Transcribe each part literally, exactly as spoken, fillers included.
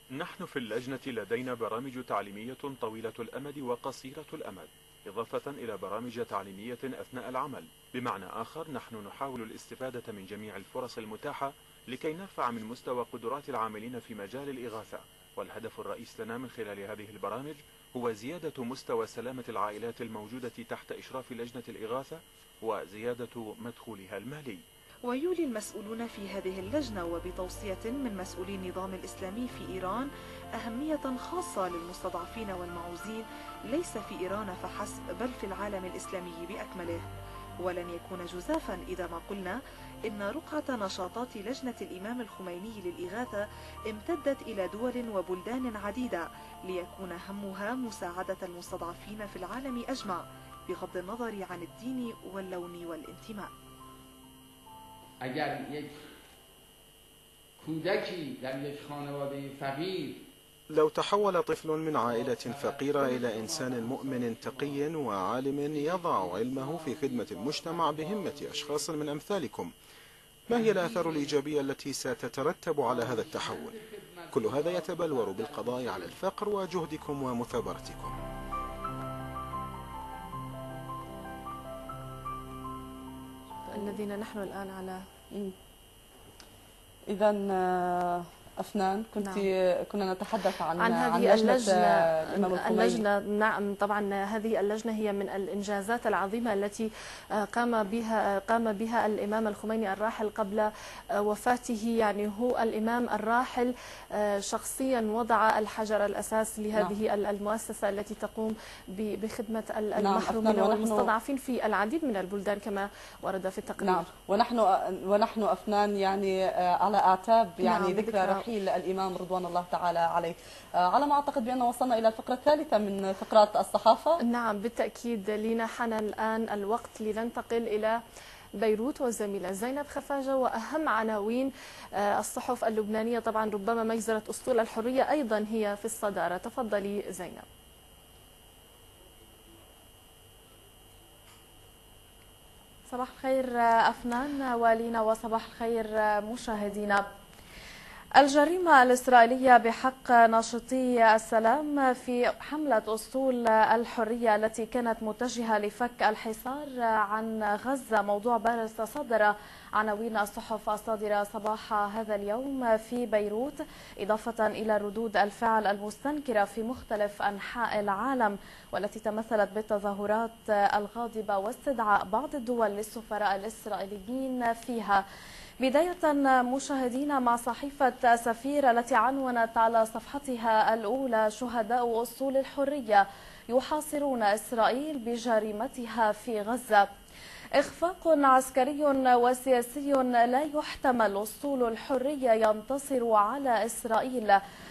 نحن في اللجنة لدينا برامج تعليمية طويلة الأمد وقصيرة الأمد، إضافة إلى برامج تعليمية أثناء العمل. بمعنى آخر، نحن نحاول الاستفادة من جميع الفرص المتاحة لكي نرفع من مستوى قدرات العاملين في مجال الإغاثة. والهدف الرئيس لنا من خلال هذه البرامج هو زيادة مستوى سلامة العائلات الموجودة تحت إشراف لجنة الإغاثة وزيادة مدخولها المالي. ويولي المسؤولون في هذه اللجنة وبتوصية من مسؤولي النظام الإسلامي في إيران أهمية خاصة للمستضعفين والمعوزين، ليس في إيران فحسب بل في العالم الإسلامي بأكمله. ولن يكون جزافا إذا ما قلنا إن رقعة نشاطات لجنة الإمام الخميني للإغاثة امتدت إلى دول وبلدان عديدة، ليكون همها مساعدة المستضعفين في العالم أجمع بغض النظر عن الدين واللون والانتماء. اگر یک کودکی در یک خانواده فقیر لو تحول طفل من عائلة فقيرة إلى إنسان مؤمن تقي وعالم يضع علمه في خدمة المجتمع بهمة أشخاص من أمثالكم، ما هي الآثار الإيجابية التي ستترتب على هذا التحول؟ كل هذا يتبلور بالقضاء على الفقر وجهدكم ومثابرتكم. الذين نحن الآن على إذا أفنان كنت نعم. كنا نتحدث عن عن هذه عن اللجنة اللجنة نعم طبعا هذه اللجنة هي من الإنجازات العظيمة التي قام بها قام بها الإمام الخميني الراحل قبل وفاته. يعني هو الإمام الراحل شخصيا وضع الحجر الأساس لهذه نعم. المؤسسة التي تقوم بخدمة المحرومين نعم. والمستضعفين في العديد من البلدان كما ورد في التقرير. نعم. ونحن ونحن أفنان يعني على أعتاب يعني نعم. ذكرى رحيل الإمام رضوان الله تعالى عليه. على ما أعتقد بأن وصلنا إلى الفقرة الثالثة من فقرات الصحافة. نعم بالتأكيد، لنا حان الآن الوقت لننتقل إلى بيروت والزميلة زينب خفاجة وأهم عناوين الصحف اللبنانية. طبعا ربما مجزرة أسطول الحرية أيضا هي في الصدارة. تفضلي زينب. صباح الخير أفنان ولينا وصباح الخير مشاهدينا. الجريمة الإسرائيلية بحق ناشطي السلام في حملة أسطول الحرية التي كانت متجهة لفك الحصار عن غزة موضوع بارز تصدر عناوين الصحف الصادرة صباح هذا اليوم في بيروت، إضافة إلى ردود الفعل المستنكرة في مختلف أنحاء العالم والتي تمثلت بالتظاهرات الغاضبة واستدعاء بعض الدول للسفراء الإسرائيليين فيها. بداية مشاهدينا مع صحيفة سفير التي عنونت على صفحتها الأولى شهداء أسطول الحرية يحاصرون إسرائيل بجريمتها في غزة. إخفاق عسكري وسياسي لا يحتمل، أسطول الحرية ينتصر على إسرائيل.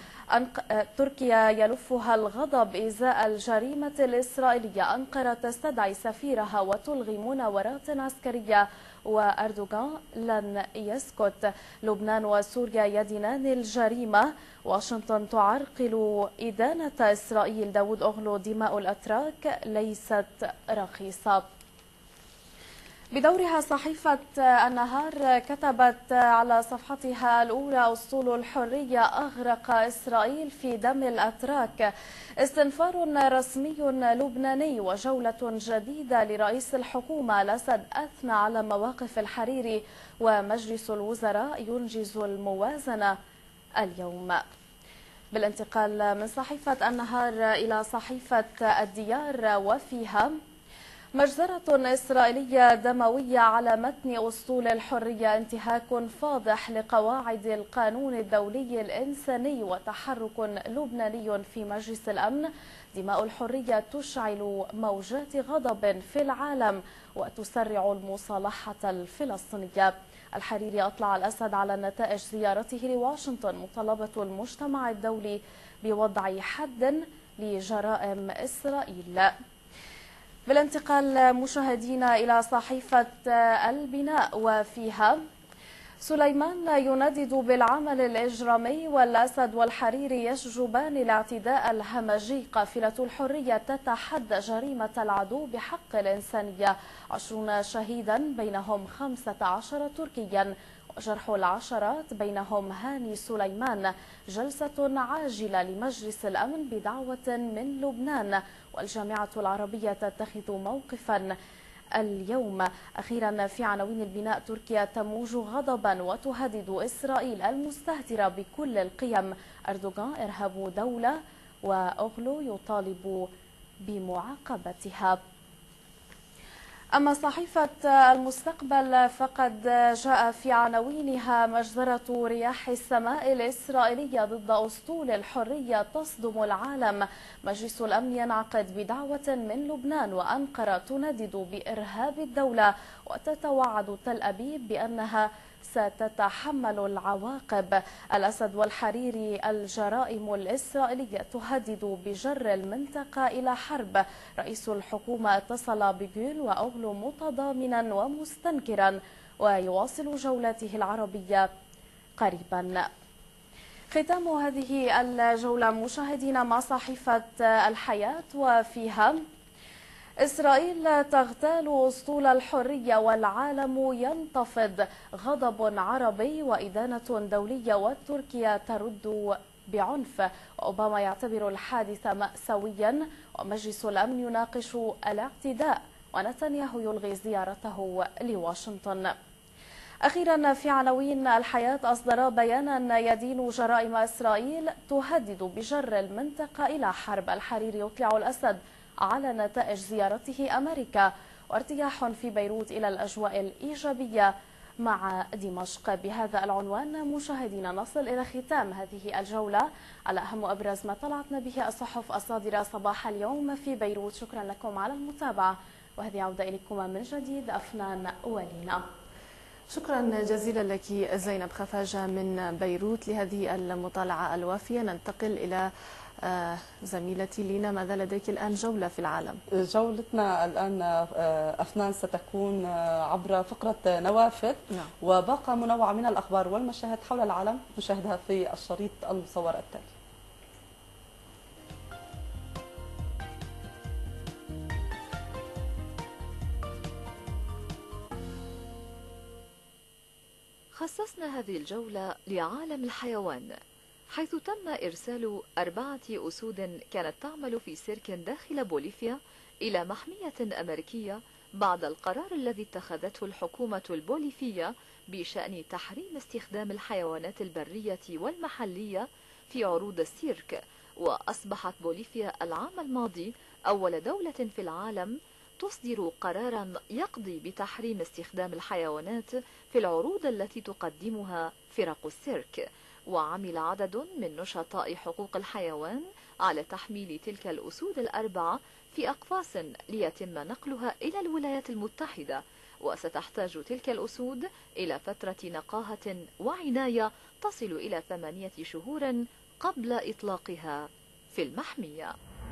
تركيا يلفها الغضب إزاء الجريمة الإسرائيلية. أنقرة تستدعي سفيرها وتلغي مناورات عسكرية وأردوغان لن يسكت. لبنان وسوريا يدينان الجريمة. واشنطن تعرقل إدانة إسرائيل. داود أغلو دماء الأتراك ليست رخيصة. بدورها صحيفة النهار كتبت على صفحتها الأولى أسطول الحرية أغرق إسرائيل في دم الأتراك. استنفار رسمي لبناني وجولة جديدة لرئيس الحكومة. الأسد أثنى على مواقف الحريري ومجلس الوزراء ينجز الموازنة اليوم. بالانتقال من صحيفة النهار إلى صحيفة الديار وفيها مجزرة إسرائيلية دموية على متن أسطول الحرية، انتهاك فاضح لقواعد القانون الدولي الإنساني وتحرك لبناني في مجلس الأمن. دماء الحرية تشعل موجات غضب في العالم وتسرع المصالحة الفلسطينية. الحريري أطلع الأسد على نتائج زيارته لواشنطن، مطالبة المجتمع الدولي بوضع حد لجرائم إسرائيل. بالانتقال مشاهدينا إلى صحيفة البناء وفيها سليمان يندد بالعمل الإجرامي والأسد والحريري يشجبان الاعتداء الهمجي. قافلة الحرية تتحدى جريمة العدو بحق الإنسانية. عشرون شهيدا بينهم خمسة عشر تركيا وجرح العشرات بينهم هاني سليمان. جلسة عاجلة لمجلس الأمن بدعوة من لبنان، والجامعة العربية تتخذ موقفا اليوم. أخيرا في عناوين البناء، تركيا تموج غضبا وتهدد إسرائيل المستهترة بكل القيم. أردوغان إرهاب دولة، وأغلو يطالب بمعاقبتها. أما صحيفة المستقبل فقد جاء في عناوينها: مجزرة رياح السماء الإسرائيلية ضد أسطول الحرية تصدم العالم. مجلس الأمن ينعقد بدعوة من لبنان، وأنقرة تندد بإرهاب الدولة، وتتوعد تل أبيب بأنها ستتحمل العواقب. الأسد والحريري: الجرائم الإسرائيلية تهدد بجر المنطقة إلى حرب. رئيس الحكومة اتصل بجول وأغلو متضامنا ومستنكرا، ويواصل جولته العربية قريبا. ختام هذه الجولة مشاهدينا مع صحيفة الحياة، وفيها: إسرائيل تغتال أسطول الحرية والعالم ينتفض. غضب عربي وإدانة دولية، وتركيا ترد بعنف. أوباما يعتبر الحادث مأساويا، ومجلس الأمن يناقش الاعتداء، ونتنياهو يلغي زيارته لواشنطن. أخيرا في عناوين الحياة، أصدر بيانا يدين جرائم إسرائيل تهدد بجر المنطقة إلى حرب. الحريري يطلع الأسد على نتائج زيارته أمريكا. وارتياح في بيروت إلى الأجواء الإيجابية مع دمشق. بهذا العنوان مشاهدينا نصل إلى ختام هذه الجولة على أهم وأبرز ما طلعتنا به الصحف الصادرة صباح اليوم في بيروت. شكرا لكم على المتابعة، وهذه عودة إليكم من جديد أفنان ولينا. شكرا جزيلا لك زينب خفاجة من بيروت لهذه المطالعة الوافية. ننتقل إلى زميلتي لينا، ماذا لديك الآن؟ جولة في العالم. جولتنا الآن أفنان ستكون عبر فقرة نوافذ، نعم. وباقة منوعة من الأخبار والمشاهد حول العالم نشاهدها في الشريط المصور التالي. خصصنا هذه الجولة لعالم الحيوان، حيث تم إرسال أربعة أسود كانت تعمل في سيرك داخل بوليفيا إلى محمية أمريكية بعد القرار الذي اتخذته الحكومة البوليفية بشأن تحريم استخدام الحيوانات البرية والمحلية في عروض السيرك. وأصبحت بوليفيا العام الماضي أول دولة في العالم تصدر قرارا يقضي بتحريم استخدام الحيوانات في العروض التي تقدمها فرق السيرك. وعمل عدد من نشطاء حقوق الحيوان على تحميل تلك الأسود الأربعة في أقفاص ليتم نقلها إلى الولايات المتحدة، وستحتاج تلك الأسود إلى فترة نقاهة وعناية تصل إلى ثمانية شهور قبل إطلاقها في المحمية.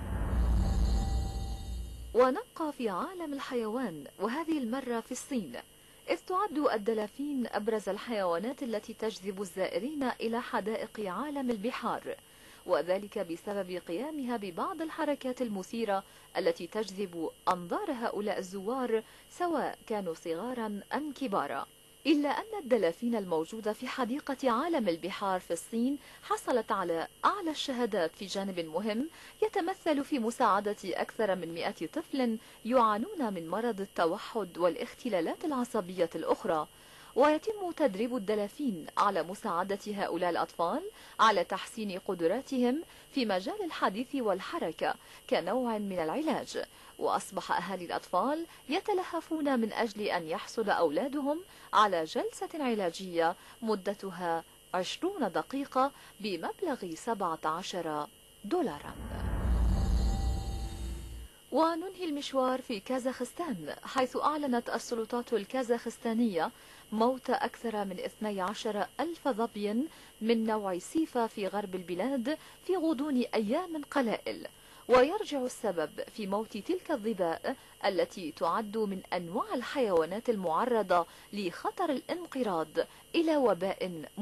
ونبقى في عالم الحيوان، وهذه المرة في الصين، إذ تعد الدلافين أبرز الحيوانات التي تجذب الزائرين إلى حدائق عالم البحار، وذلك بسبب قيامها ببعض الحركات المثيرة التي تجذب أنظار هؤلاء الزوار سواء كانوا صغارا أم كبارا. إلا أن الدلافين الموجودة في حديقة عالم البحار في الصين حصلت على أعلى الشهادات في جانب مهم يتمثل في مساعدة أكثر من مئة طفل يعانون من مرض التوحد والاختلالات العصبية الأخرى، ويتم تدريب الدلافين على مساعدة هؤلاء الأطفال على تحسين قدراتهم في مجال الحديث والحركة كنوع من العلاج. وأصبح أهالي الأطفال يتلهفون من أجل أن يحصل أولادهم على جلسة علاجية مدتها عشرون دقيقة بمبلغ سبعة عشر دولارا. وننهي المشوار في كازاخستان، حيث أعلنت السلطات الكازاخستانية موت أكثر من اثني عشر ألف ظبي من نوع سيفا في غرب البلاد في غضون أيام قلائل. ويرجع السبب في موت تلك الظباء التي تعد من أنواع الحيوانات المعرضة لخطر الانقراض إلى وباء